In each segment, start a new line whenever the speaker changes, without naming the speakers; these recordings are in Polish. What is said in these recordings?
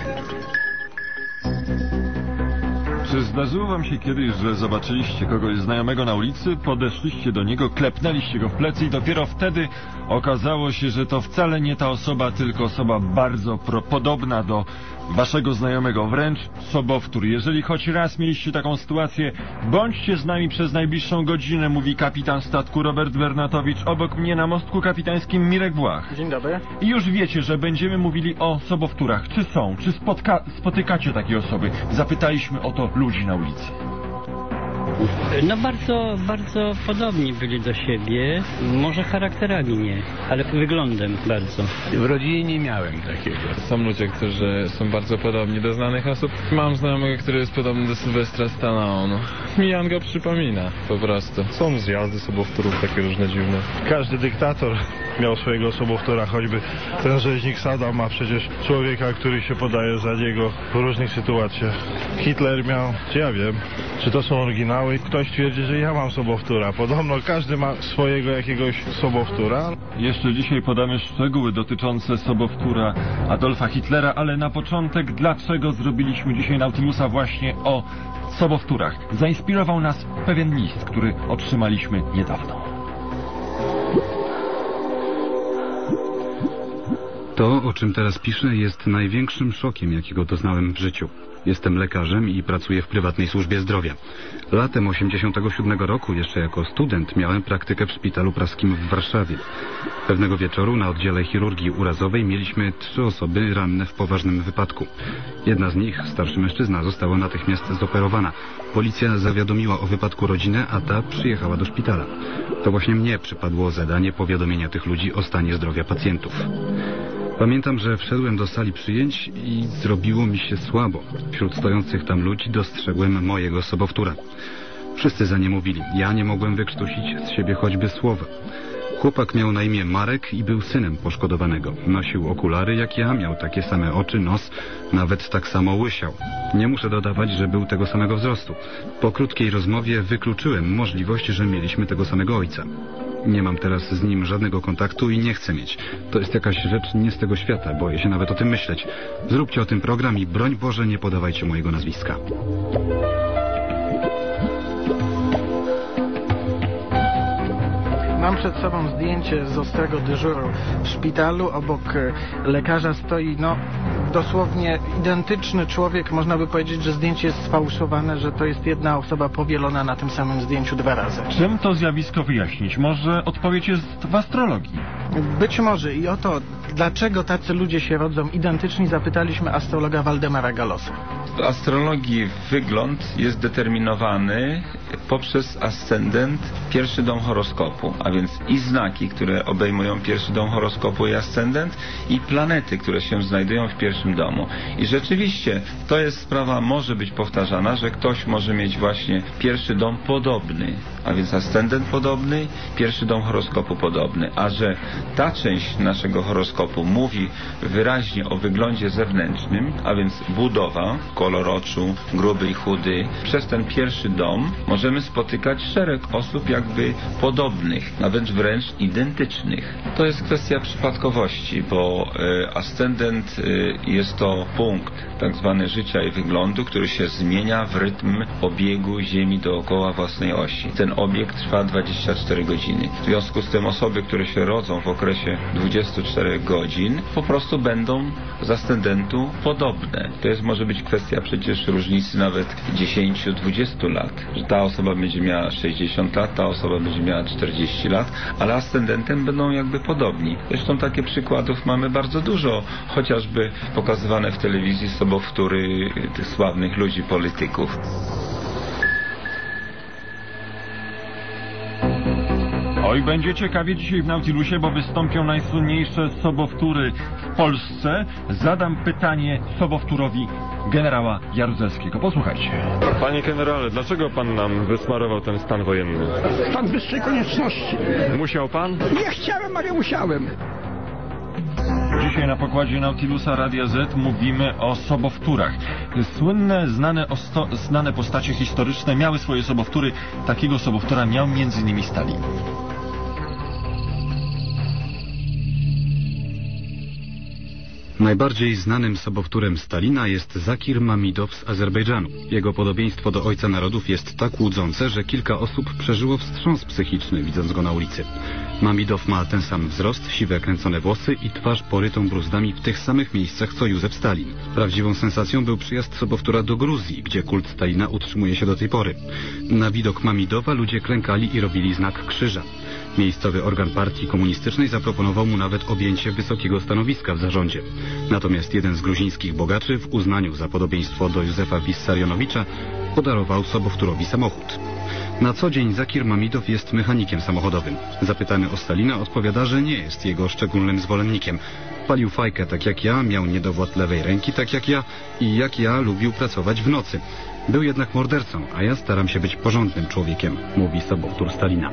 Czy zdarzyło wam się kiedyś, że zobaczyliście kogoś znajomego na ulicy, podeszliście do niego, klepnęliście go w plecy i dopiero wtedy okazało się, że to wcale nie ta osoba, tylko osoba bardzo podobna do waszego znajomego, wręcz sobowtór. Jeżeli choć raz mieliście taką sytuację, bądźcie z nami przez najbliższą godzinę, mówi kapitan statku Robert Bernatowicz, obok mnie na mostku kapitańskim Mirek Błach.
Dzień dobry.
I już wiecie, że będziemy mówili o sobowtórach. Czy są? Czy spotykacie takie osoby? Zapytaliśmy o to ludzi na ulicy.
No bardzo podobni byli do siebie. Może charakterami nie, ale wyglądem bardzo.
W rodzinie nie miałem takiego.
Są ludzie, którzy są bardzo podobni do znanych osób. Mam znajomego, który jest podobny do Sylwestra Stallone. Mi Jan go przypomina po prostu.
Są zjazdy sobowtórów takie różne dziwne. Każdy dyktator miał swojego sobowtóra, choćby ten rzeźnik Saddam ma przecież człowieka, który się podaje za niego w różnych sytuacjach. Hitler miał, czy ja wiem, czy to są oryginały. Ktoś twierdzi, że ja mam sobowtóra. Podobno każdy ma swojego jakiegoś sobowtóra.
Jeszcze dzisiaj podamy szczegóły dotyczące sobowtóra Adolfa Hitlera, ale na początek, dlaczego zrobiliśmy dzisiaj Nautilusa właśnie o sobowtórach? Zainspirował nas pewien list, który otrzymaliśmy niedawno.
To, o czym teraz piszę, jest największym szokiem, jakiego doznałem w życiu. Jestem lekarzem i pracuję w prywatnej służbie zdrowia. Latem 1987 roku, jeszcze jako student, miałem praktykę w szpitalu praskim w Warszawie. Pewnego wieczoru na oddziale chirurgii urazowej mieliśmy 3 osoby ranne w poważnym wypadku. Jedna z nich, starszy mężczyzna, została natychmiast zoperowana. Policja zawiadomiła o wypadku rodzinę, a ta przyjechała do szpitala. To właśnie mnie przypadło zadanie powiadomienia tych ludzi o stanie zdrowia pacjentów. Pamiętam, że wszedłem do sali przyjęć i zrobiło mi się słabo. Wśród stojących tam ludzi dostrzegłem mojego sobowtóra. Wszyscy za nie mówili. Ja nie mogłem wykrztusić z siebie choćby słowa. Chłopak miał na imię Marek i był synem poszkodowanego. Nosił okulary jak ja, miał takie same oczy, nos, nawet tak samo łysiał. Nie muszę dodawać, że był tego samego wzrostu. Po krótkiej rozmowie wykluczyłem możliwość, że mieliśmy tego samego ojca. Nie mam teraz z nim żadnego kontaktu i nie chcę mieć. To jest jakaś rzecz nie z tego świata, boję się nawet o tym myśleć. Zróbcie o tym program i broń Boże nie podawajcie mojego nazwiska.
Mam przed sobą zdjęcie z ostrego dyżuru w szpitalu. Obok lekarza stoi, dosłownie identyczny człowiek. Można by powiedzieć, że zdjęcie jest sfałszowane, że to jest jedna osoba powielona na tym samym zdjęciu 2 razy.
Czym to zjawisko wyjaśnić? Może odpowiedź jest w astrologii?
Być może i o to, dlaczego tacy ludzie się rodzą identyczni, zapytaliśmy astrologa Waldemara Galosa.
W astrologii wygląd jest determinowany poprzez ascendent, pierwszy dom horoskopu, a więc i znaki, które obejmują pierwszy dom horoskopu i ascendent, i planety, które się znajdują w pierwszym domu. I rzeczywiście to jest sprawa, może być powtarzana, że ktoś może mieć właśnie pierwszy dom podobny, a więc ascendent podobny, pierwszy dom horoskopu podobny, a że ta część naszego horoskopu mówi wyraźnie o wyglądzie zewnętrznym, a więc budowa, kolor oczu, gruby i chudy. Przez ten pierwszy dom możemy spotykać szereg osób jakby podobnych, nawet wręcz identycznych. To jest kwestia przypadkowości, bo ascendent jest to punkt tak zwany życia i wyglądu, który się zmienia w rytm obiegu Ziemi dookoła własnej osi. Ten obieg trwa 24 godziny. W związku z tym osoby, które się rodzą w okresie 24 godzin, po prostu będą z ascendentu podobne. To może być kwestia przecież różnicy nawet 10-20 lat. Że ta osoba będzie miała 60 lat, ta osoba będzie miała 40 lat, ale ascendentem będą jakby podobni. Zresztą takie przykładów mamy bardzo dużo, chociażby pokazywane w telewizji sobowtóry tych sławnych ludzi, polityków.
Oj, będzie ciekawie dzisiaj w Nautilusie, bo wystąpią najsłynniejsze sobowtóry w Polsce. Zadam pytanie sobowtórowi generała Jaruzelskiego. Posłuchajcie.
Panie generale, dlaczego pan nam wysmarował ten stan wojenny?
Stan wyższej konieczności.
Musiał pan?
Nie chciałem, ale musiałem.
Dzisiaj na pokładzie Nautilusa Radia Z mówimy o sobowtórach. Słynne, znane postacie historyczne miały swoje sobowtóry. Takiego sobowtóra miał m.in. Stalin.
Najbardziej znanym sobowtórem Stalina jest Zakir Mamidow z Azerbejdżanu. Jego podobieństwo do ojca narodów jest tak łudzące, że kilka osób przeżyło wstrząs psychiczny, widząc go na ulicy. Mamidow ma ten sam wzrost, siwe kręcone włosy i twarz porytą bruzdami w tych samych miejscach co Józef Stalin. Prawdziwą sensacją był przyjazd sobowtóra do Gruzji, gdzie kult Stalina utrzymuje się do tej pory. Na widok Mamidowa ludzie klękali i robili znak krzyża. Miejscowy organ partii komunistycznej zaproponował mu nawet objęcie wysokiego stanowiska w zarządzie. Natomiast jeden z gruzińskich bogaczy w uznaniu za podobieństwo do Józefa Wissarionowicza podarował sobowtórowi samochód. Na co dzień Zakir Mamidow jest mechanikiem samochodowym. Zapytany o Stalina odpowiada, że nie jest jego szczególnym zwolennikiem. Palił fajkę tak jak ja, miał niedowład lewej ręki tak jak ja i jak ja lubił pracować w nocy. Był jednak mordercą, a ja staram się być porządnym człowiekiem, mówi sobowtór Stalina.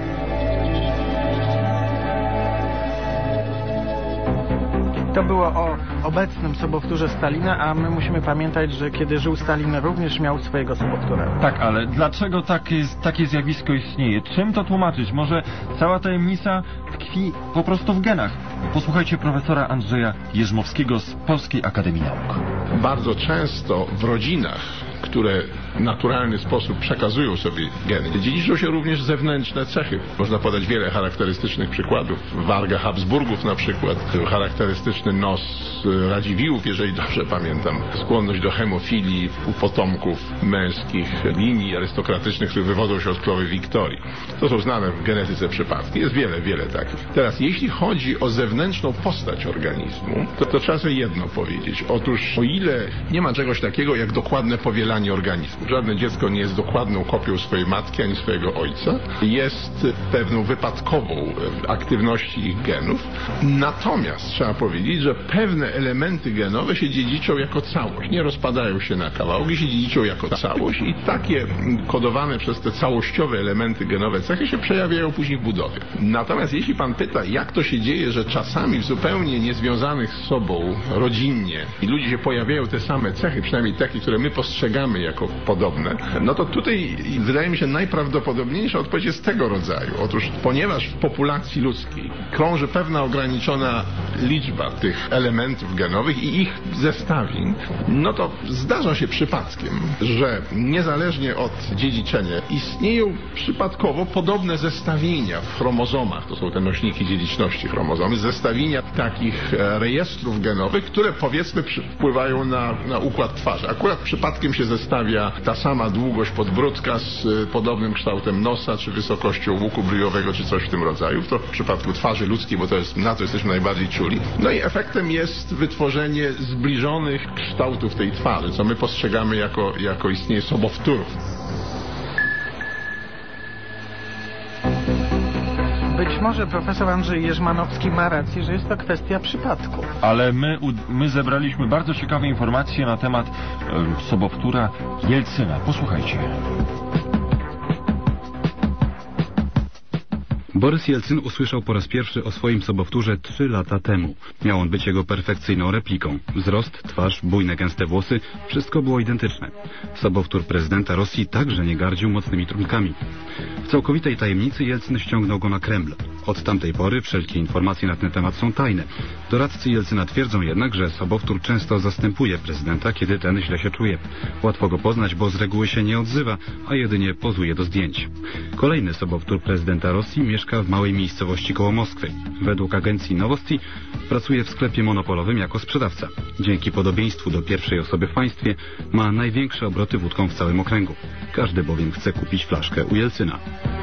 To było o obecnym sobowtórze Stalina, a my musimy pamiętać, że kiedy żył Stalin, również miał swojego sobowtóra.
Tak, ale dlaczego takie zjawisko istnieje? Czym to tłumaczyć? Może cała tajemnica tkwi po prostu w genach? Posłuchajcie profesora Andrzeja Jerzmowskiego z Polskiej Akademii Nauk.
Bardzo często w rodzinach, które w naturalny sposób przekazują sobie geny, dziedziczą się również zewnętrzne cechy. Można podać wiele charakterystycznych przykładów. Warga Habsburgów na przykład, charakterystyczny nos Radziwiłłów, jeżeli dobrze pamiętam, skłonność do hemofilii u potomków męskich linii arystokratycznych, które wywodzą się od królowej Wiktorii. To są znane w genetyce przypadki. Jest wiele takich. Teraz, jeśli chodzi o zewnętrzną postać organizmu, to trzeba sobie jedno powiedzieć. Otóż, o ile nie ma czegoś takiego jak dokładne powielanie organizmu, żadne dziecko nie jest dokładną kopią swojej matki ani swojego ojca, jest pewną wypadkową aktywności ich genów. Natomiast trzeba powiedzieć, że pewne elementy genowe się dziedziczą jako całość. Nie rozpadają się na kawałki, się dziedziczą jako całość i takie kodowane przez te całościowe elementy genowe cechy się przejawiają później w budowie. Natomiast jeśli pan pyta, jak to się dzieje, że czasami w zupełnie niezwiązanych z sobą rodzinnie i ludzie się pojawiają te same cechy, przynajmniej takie, które my postrzegamy jako podobne, no to tutaj wydaje mi się najprawdopodobniejsza odpowiedź jest tego rodzaju. Otóż ponieważ w populacji ludzkiej krąży pewna ograniczona liczba tych elementów genowych i ich zestawień, no to zdarza się przypadkiem, że niezależnie od dziedziczenia istnieją przypadkowo podobne zestawienia w chromozomach, to są te nośniki dziedziczności chromozomy, zestawienia takich rejestrów genowych, które powiedzmy wpływają na układ twarzy. Akurat przypadkiem się zestawia ta sama długość podbródka z podobnym kształtem nosa, czy wysokością łuku bryjowego, czy coś w tym rodzaju. To w przypadku twarzy ludzkiej, bo to jest, na to jesteśmy najbardziej czuli. No i efektem jest wytworzenie zbliżonych kształtów tej twarzy, co my postrzegamy jako istnienie sobowtórów.
Być może profesor Andrzej Jerzmanowski ma rację, że jest to kwestia przypadku.
Ale my zebraliśmy bardzo ciekawe informacje na temat sobowtóra Jelcyna. Posłuchajcie.
Borys Jelcyn usłyszał po raz pierwszy o swoim sobowtórze 3 lata temu. Miał on być jego perfekcyjną repliką. Wzrost, twarz, bujne gęste włosy, wszystko było identyczne. Sobowtór prezydenta Rosji także nie gardził mocnymi trunkami. W całkowitej tajemnicy Jelcyn ściągnął go na Kreml. Od tamtej pory wszelkie informacje na ten temat są tajne. Doradcy Jelcyna twierdzą jednak, że sobowtór często zastępuje prezydenta, kiedy ten źle się czuje. Łatwo go poznać, bo z reguły się nie odzywa, a jedynie pozuje do zdjęć. Kolejny sobowtór prezydenta Rosji mieszka w małej miejscowości koło Moskwy. Według agencji Nowosti pracuje w sklepie monopolowym jako sprzedawca. Dzięki podobieństwu do pierwszej osoby w państwie ma największe obroty wódką w całym okręgu. Każdy bowiem chce kupić flaszkę u Jelcyna.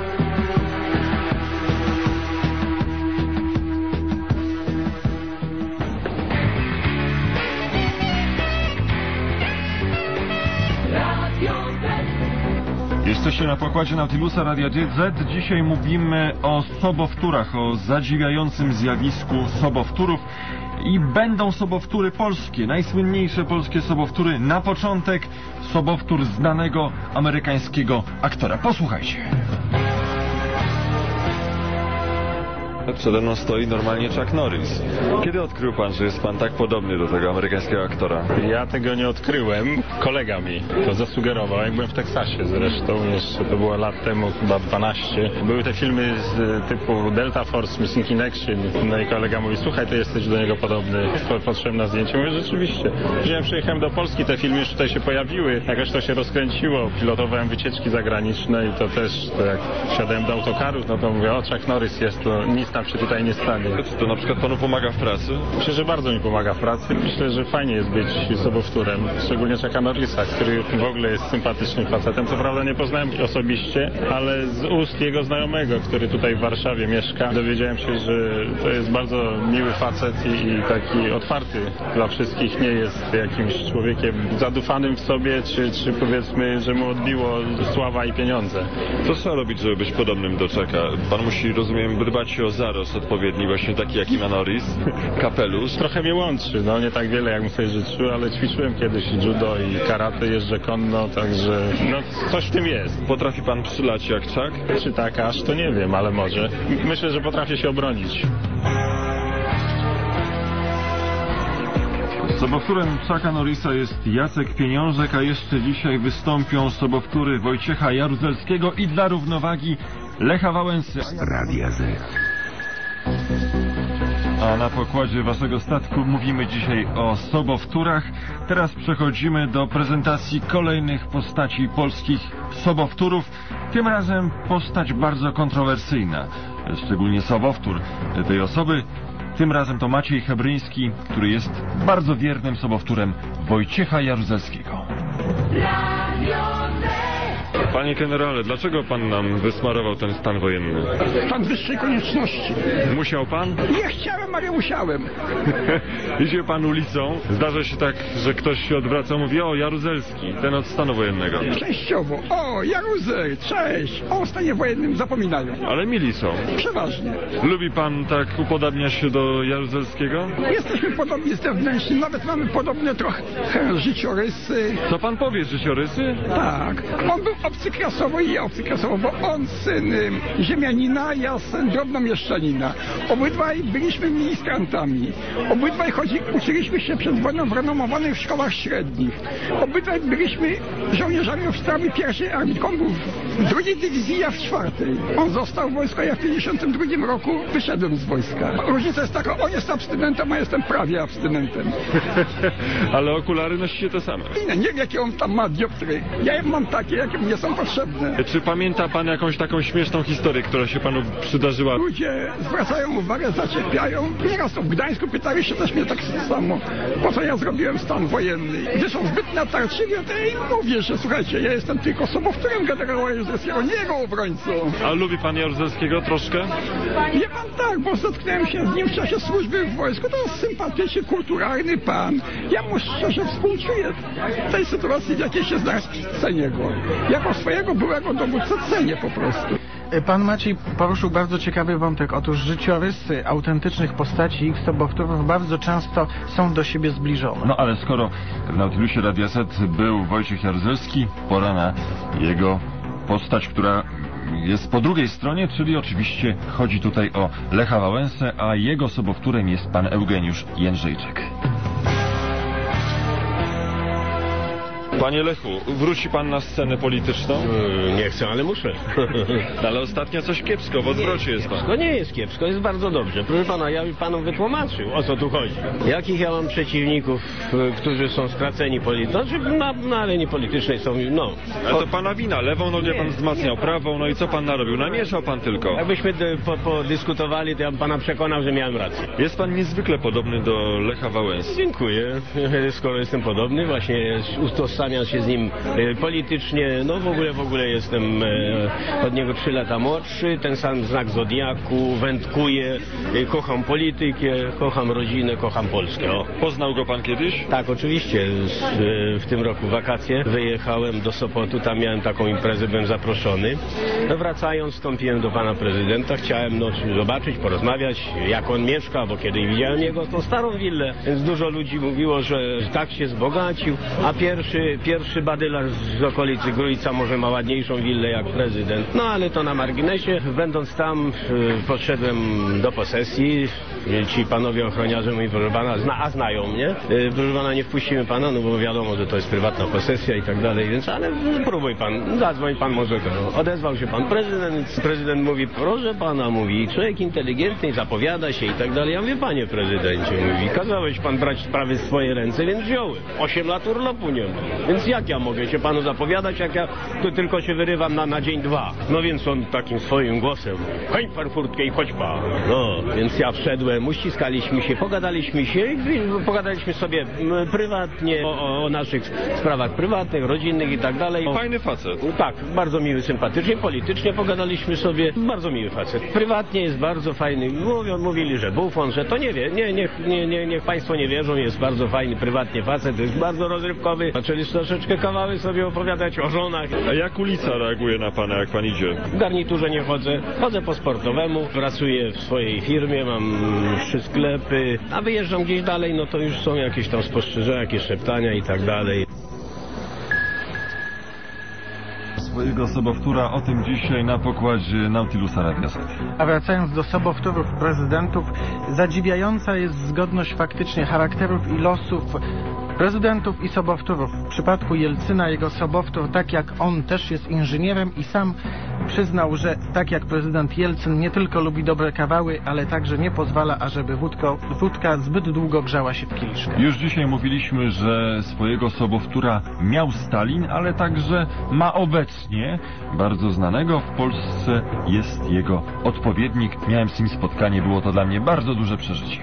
Jesteście na pokładzie Nautilusa Radia Z. Dzisiaj mówimy o sobowtórach, o zadziwiającym zjawisku sobowtórów. I będą sobowtóry polskie, najsłynniejsze polskie sobowtóry. Na początek sobowtór znanego amerykańskiego aktora. Posłuchajcie. Przede mną stoi normalnie Chuck Norris. Kiedy odkrył pan, że jest pan tak podobny do tego amerykańskiego aktora?
Ja tego nie odkryłem. Kolega mi to zasugerował. Jak byłem w Teksasie zresztą, jeszcze to było lat temu, chyba 12. Były te filmy z typu Delta Force, Missing in Action. No i kolega mówi, słuchaj, ty jesteś do niego podobny. Patrzyłem na zdjęcie, mówię, rzeczywiście. Później przyjechałem do Polski, te filmy już tutaj się pojawiły. Jakoś to się rozkręciło. Pilotowałem wycieczki zagraniczne i to też, to jak wsiadałem do autokaru, no to mówię, o, Chuck Norris jest, to nic nam się tutaj nie stanie.
Czy to na przykład panu pomaga w pracy?
Myślę, że bardzo mi pomaga w pracy. Myślę, że fajnie jest być sobowtórem, szczególnie Chucka Norrisa, który w ogóle jest sympatycznym facetem. Co prawda nie poznałem osobiście, ale z ust jego znajomego, który tutaj w Warszawie mieszka, dowiedziałem się, że to jest bardzo miły facet i taki otwarty dla wszystkich. Nie jest jakimś człowiekiem zadufanym w sobie, czy powiedzmy, że mu odbiło sława i pieniądze.
Co trzeba robić, żeby być podobnym do Chucka? Pan musi, rozumiem, dbać o zarost odpowiedni, właśnie taki jaki ma Norris, kapelusz.
Trochę mnie łączy, no nie tak wiele jak mu sobie życzył, ale ćwiczyłem kiedyś judo i karate, jeżdżę konno, także no coś w tym jest.
Potrafi pan przylać jak Chuck?
Czy tak aż, to nie wiem, ale może. Myślę, że potrafię się obronić.
Sobowtórem Chucka Norrisa jest Jacek Pieniążek, a jeszcze dzisiaj wystąpią sobowtóry Wojciecha Jaruzelskiego i dla równowagi Lecha Wałęsy.
Radia Z.
A na pokładzie waszego statku mówimy dzisiaj o sobowtórach. Teraz przechodzimy do prezentacji kolejnych postaci polskich sobowtórów. Tym razem postać bardzo kontrowersyjna, szczególnie sobowtór tej osoby. Tym razem to Maciej Hebryński, który jest bardzo wiernym sobowtórem Wojciecha Jaruzelskiego. Panie generale, dlaczego pan nam wysmarował ten stan wojenny?
Stan wyższej konieczności.
Musiał pan?
Nie chciałem, ale musiałem.
Idzie pan ulicą, zdarza się tak, że ktoś się odwraca, mówi, o, Jaruzelski, ten od stanu wojennego.
Częściowo. O, Jaruzel, cześć. O stanie wojennym zapominają.
Ale mili są.
Przeważnie.
Lubi pan tak upodabniać się do Jaruzelskiego?
Jesteśmy podobni zewnętrznie, nawet mamy podobne trochę życiorysy.
Co pan powie, życiorysy?
Tak. On był obcyklasowo i ja obcyklasowo, bo on syn ziemianina, ja syn drobnomieszczanina. Obydwaj byliśmy ministrantami. Obydwaj uczyliśmy się przed wojną w renomowanych szkołach średnich. Obydwaj byliśmy żołnierzami oficerami pierwszej armii. On był w drugiej dywizji, ja w czwartej. On został w wojsku, a ja w 52 roku wyszedłem z wojska. Różnica jest taka, on jest abstynentem, a ja jestem prawie abstynentem.
Ale okulary nosicie te same.
Nie wiem, jakie on tam ma dioptry. Ja mam takie, jakie mnie są potrzebne.
Czy pamięta pan jakąś taką śmieszną historię, która się panu przydarzyła?
Ludzie zwracają uwagę, zaczepiają. Nieraz to w Gdańsku pytali się też mnie tak samo, po co ja zrobiłem stan wojenny. Gdy są zbyt natarczywi, to ja im mówię, że słuchajcie, ja jestem tylko sobowtórem generała Jaruzelskiego, nie jego obrońcą.
A lubi pan Jaruzelskiego troszkę?
Wie pan, tak, bo zetknąłem się z nim w czasie służby w wojsku. To jest sympatyczny, kulturalny pan. Ja mu szczerze współczuję tej sytuacji, w jakiej się znalazł, cenię go. Jako swojego byłego dowódcę cenię po prostu.
Pan Maciej poruszył bardzo ciekawy wątek. Otóż życiorysy autentycznych postaci i ich sobowtórów bardzo często są do siebie zbliżone.
No ale skoro w Nautilusie Radia Z był Wojciech Jaruzelski, pora na jego postać, która jest po drugiej stronie, czyli oczywiście chodzi tutaj o Lecha Wałęsę, a jego sobowtórem jest pan Eugeniusz Jędrzejczyk. Panie Lechu, wróci pan na scenę polityczną?
Nie chcę, ale muszę.
Ale ostatnio coś kiepsko, w odwrocie jest pan.
No nie jest kiepsko, jest bardzo dobrze. Proszę pana, ja bym panu wytłumaczył, o co tu chodzi. Jakich ja mam przeciwników, którzy są skraceni politycznie, na arenie politycznej są, no.
Ale to pana wina, lewą nogę pan wzmacniał, prawą, no i co pan narobił? Namieszał pan tylko.
Jakbyśmy podyskutowali, to ja bym pana przekonał, że miałem rację.
Jest pan niezwykle podobny do Lecha Wałęsy.
Dziękuję. Skoro jestem podobny, właśnie utożsamiam się z nim politycznie, no w ogóle jestem od niego 3 lata młodszy, ten sam znak zodiaku, wędkuję, kocham politykę, kocham rodzinę, kocham Polskę. O.
Poznał go pan kiedyś?
Tak, oczywiście. W tym roku wakacje wyjechałem do Sopotu, tam miałem taką imprezę, byłem zaproszony. No, wracając, wstąpiłem do pana prezydenta, chciałem zobaczyć, porozmawiać, jak on mieszka, bo kiedy widziałem jego tą starą willę, więc dużo ludzi mówiło, że tak się wzbogacił, a pierwszy pierwszy badylarz z okolicy Grójca może ma ładniejszą willę jak prezydent. No ale to na marginesie. Będąc tam, podszedłem do posesji. Ci panowie ochroniarze mówi, proszę pana, znają mnie. Proszę pana, nie wpuścimy pana, no bo wiadomo, że to jest prywatna posesja i tak dalej, więc ale próbuj pan, zadzwoń pan może to. Odezwał się pan prezydent. Prezydent mówi, proszę pana, mówi, człowiek inteligentny, zapowiada się i tak dalej. Ja mówię, panie prezydencie, mówi, kazałeś pan brać sprawy w swoje ręce, więc wziąłem. 8 lat urlopu nie ma. Więc jak ja mogę się panu zapowiadać, jak ja tu tylko się wyrywam na dzień, 2. No więc on takim swoim głosem, chęć pan furtkę i chodź pan. No, więc ja wszedłem, uściskaliśmy się, pogadaliśmy sobie prywatnie o naszych sprawach prywatnych, rodzinnych i tak dalej.
Fajny facet.
Tak, bardzo miły, sympatycznie, politycznie pogadaliśmy sobie. Bardzo miły facet. Prywatnie jest bardzo fajny. Mówili, że bufon, że to nie wie. Niech państwo nie wierzą, jest bardzo fajny, prywatnie facet, jest bardzo rozrywkowy. Zaczęli troszeczkę kawały sobie opowiadać o żonach.
A jak ulica reaguje na pana, jak pan idzie?
W garniturze nie chodzę. Chodzę po sportowemu, pracuję w swojej firmie, mam 3 sklepy, a wyjeżdżam gdzieś dalej, no to już są jakieś tam spostrzeżenia, jakieś szeptania i tak dalej.
Swojego sobowtóra o tym dzisiaj na pokładzie Nautilusa Radia Z.
A wracając do sobowtórów prezydentów, zadziwiająca jest zgodność faktycznie charakterów i losów prezydentów i sobowtórów. W przypadku Jelcyna jego sobowtór, tak jak on, też jest inżynierem i sam przyznał, że tak jak prezydent Jelcyn nie tylko lubi dobre kawały, ale także nie pozwala, ażeby wódka zbyt długo grzała się w kieliszkach.
Już dzisiaj mówiliśmy, że swojego sobowtóra miał Stalin, ale także ma obecnie bardzo znanego w Polsce jest jego odpowiednik. Miałem z nim spotkanie, było to dla mnie bardzo duże przeżycie.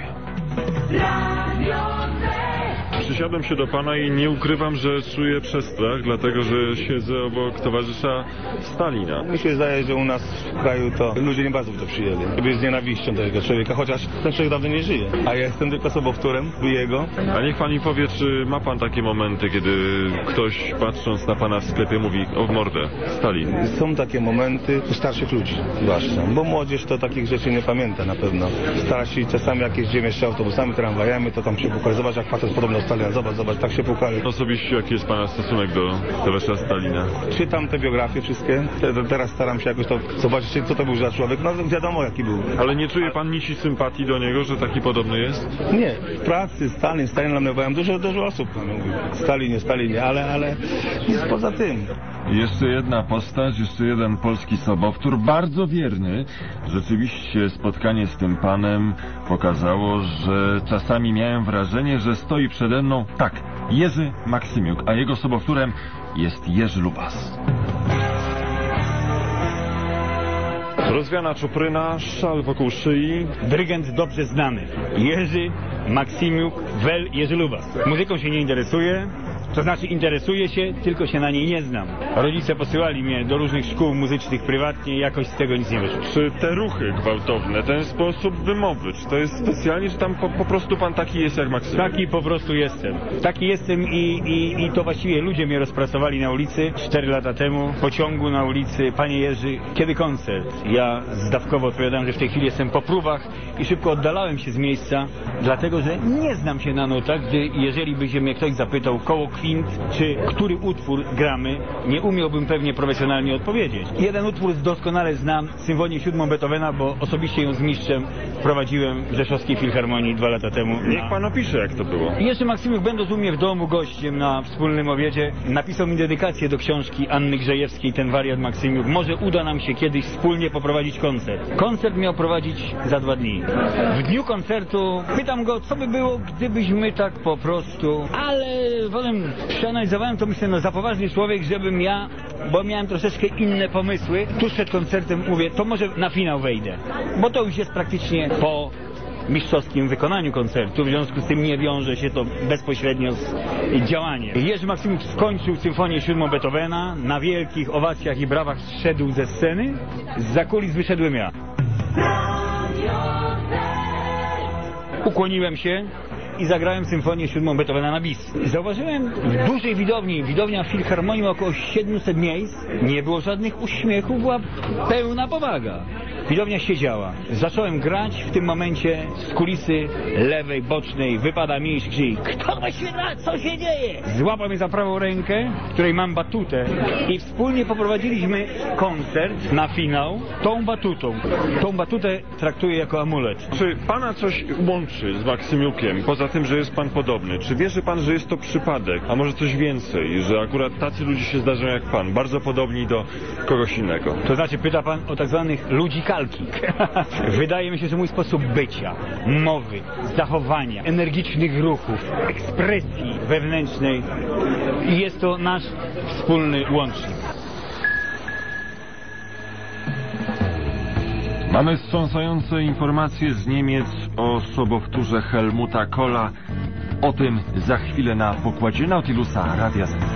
Przysiadłem się do pana i nie ukrywam, że czuję przestrach, dlatego że siedzę obok towarzysza Stalina.
Mi się zdaje, że u nas w kraju to ludzie nie bardzo by to przyjęli. Jakby z nienawiścią tego człowieka, chociaż ten człowiek dawno nie żyje. A ja jestem tylko sobowtórem jego.
A niech pan mi powie, czy ma pan takie momenty, kiedy ktoś patrząc na pana w sklepie mówi o mordę, Stalin?
Są takie momenty u starszych ludzi zwłaszcza, bo młodzież to takich rzeczy nie pamięta na pewno. Starsi czasami jak jeździmy jeszcze autobusami, tramwajami, to tam się pukali. Zobacz jak facet podobno Stalina. Zobacz, tak się pukali.
Osobiście jaki jest pana stosunek do towarzysza Stalina?
Czytam te biografie wszystkie. Teraz staram się jakoś to zobaczyć, co to był za człowiek. No wiadomo jaki był.
Ale nie czuje pan nici sympatii do niego, że taki podobny jest?
Nie. W pracy Stalin dla mnie bałem dużo osób mówił. Stalinie, ale nic poza tym.
Jeszcze jedna postać, jeszcze jeden polski sobowtór, bardzo wierny. Rzeczywiście spotkanie z tym panem pokazało, że czasami miałem wrażenie, że stoi przede mną, tak, Jerzy Maksymiuk, a jego sobowtórem jest Jerzy Lubas. Rozwiana czupryna, szal wokół szyi.
Dyrygent dobrze znany. Jerzy Maksymiuk, wel Jerzy Lubas. Muzyką się nie interesuje. To znaczy interesuję się, tylko się na niej nie znam. Rodzice posyłali mnie do różnych szkół muzycznych prywatnie i jakoś z tego nic nie wyszło.
Czy te ruchy gwałtowne, ten sposób wymowy, czy to jest specjalnie, czy tam po prostu pan taki jest jak Maksymiuk?
Taki po prostu jestem. Taki jestem i to właściwie ludzie mnie rozpracowali na ulicy 4 lata temu, w pociągu na ulicy. Panie Jerzy, kiedy koncert? Ja zdawkowo odpowiadałem, że w tej chwili jestem po próbach i szybko oddalałem się z miejsca, dlatego że nie znam się na nutach, gdy jeżeli by się mnie ktoś zapytał koło kwint, czy który utwór gramy, nie umiałbym pewnie profesjonalnie odpowiedzieć. Jeden utwór doskonale znam, Symfonię 7 Beethovena, bo osobiście ją z mistrzem prowadziłem w Rzeszowskiej Filharmonii 2 lata temu.
Niech pan opisze, jak to było.
Jerzy Maksymiuk, będąc u mnie w domu gościem na wspólnym obiedzie, napisał mi dedykację do książki Anny Grzejewskiej, Ten wariat Maksymiuk. Może uda nam się kiedyś wspólnie poprowadzić koncert. Koncert miał prowadzić za 2 dni. W dniu koncertu pytam go, co by było, gdybyśmy tak po prostu, ale potem przeanalizowałem to, myślę, no za poważny człowiek, żebym ja, bo miałem troszeczkę inne pomysły. Tuż przed koncertem mówię, to może na finał wejdę, bo to już jest praktycznie po mistrzowskim wykonaniu koncertu, w związku z tym nie wiąże się to bezpośrednio z działaniem. Jerzy Maksymiuk skończył Symfonię 7 Beethovena, na wielkich owacjach i brawach zszedł ze sceny, zza kulis wyszedłem ja. Ukłoniłem się i zagrałem Symfonię 7 Beethovena na bis. Zauważyłem w dużej widowni, widownia w Filharmonii ma około 700 miejsc, nie było żadnych uśmiechów, była pełna powaga. Widownia siedziała. Zacząłem grać, w tym momencie z kulisy lewej, bocznej wypada mistrz, krzyk: kto ma świetla? Co się dzieje? Złapał mnie za prawą rękę, w której mam batutę i wspólnie poprowadziliśmy koncert na finał tą batutą. Tą batutę traktuję jako amulet.
Czy pana coś łączy z Maksymiukiem, poza tym, że jest pan podobny? Czy wierzy pan, że jest to przypadek, a może coś więcej, że akurat tacy ludzie się zdarzają jak pan, bardzo podobni do kogoś innego?
To znaczy, pyta pan o tak zwanych ludzi kalki. Wydaje mi się, że mój sposób bycia, mowy, zachowania, energicznych ruchów, ekspresji wewnętrznej, jest to nasz wspólny łącznik.
Mamy wstrząsające informacje z Niemiec o sobowtórze Helmuta Kohla. O tym za chwilę na pokładzie Nautilusa Radia Z.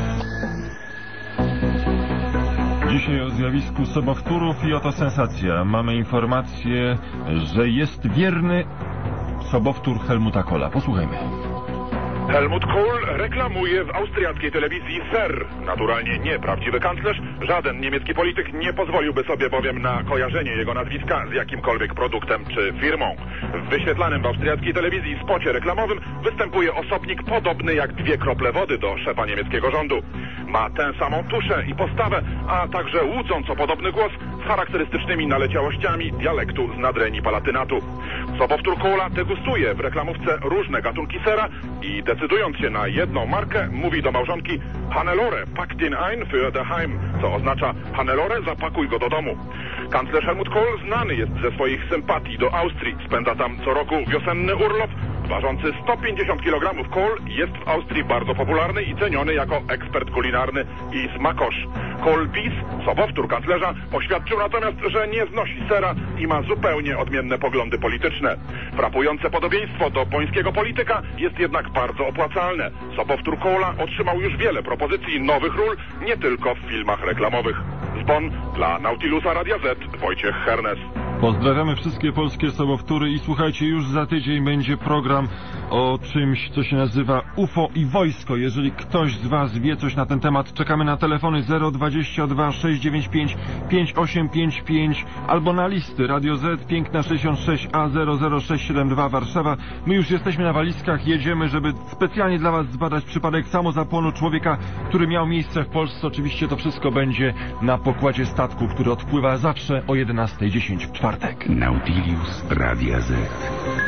Dzisiaj o zjawisku sobowtórów i oto sensacja. Mamy informację, że jest wierny sobowtór Helmuta Kohla. Posłuchajmy.
Helmut Kohl reklamuje w austriackiej telewizji ser. Naturalnie nie prawdziwy kanclerz. Żaden niemiecki polityk nie pozwoliłby sobie bowiem na kojarzenie jego nazwiska z jakimkolwiek produktem czy firmą. W wyświetlanym w austriackiej telewizji spocie reklamowym występuje osobnik podobny jak 2 krople wody do szefa niemieckiego rządu. Ma tę samą tuszę i postawę, a także łudząco podobny głos z charakterystycznymi naleciałościami dialektu z Nadrenii Palatynatu. Sobowtór Kohla degustuje w reklamówce różne gatunki sera i decydując się na jedną markę, mówi do małżonki: Hannelore, pack den ein für daheim, co oznacza: Hannelore, zapakuj go do domu. Kanclerz Helmut Kohl znany jest ze swoich sympatii do Austrii. Spędza tam co roku wiosenny urlop. Ważący 150 kg Kohl jest w Austrii bardzo popularny i ceniony jako ekspert kulinarny i smakosz. Kohl PiS, sobowtór kanclerza, oświadczył natomiast, że nie znosi sera i ma zupełnie odmienne poglądy polityczne. Frapujące podobieństwo do bońskiego polityka jest jednak bardzo opłacalne. Sobowtór Kohla otrzymał już wiele propozycji nowych ról, nie tylko w filmach reklamowych. Z Bonn dla Nautilusa Radia Z, Wojciech Hernes.
Pozdrawiamy wszystkie polskie sobowtóry i słuchajcie, już za tydzień będzie program o czymś, co się nazywa UFO i wojsko. Jeżeli ktoś z was wie coś na ten temat, czekamy na telefony 022 695 5855 albo na listy Radio Z, Piękna 66A 00672 Warszawa. My już jesteśmy na walizkach, jedziemy, żeby specjalnie dla was zbadać przypadek samozapłonu człowieka, który miał miejsce w Polsce. Oczywiście to wszystko będzie na pokładzie statku, który odpływa zawsze o 11:10 w czwartek.
Nautilus Radia Z.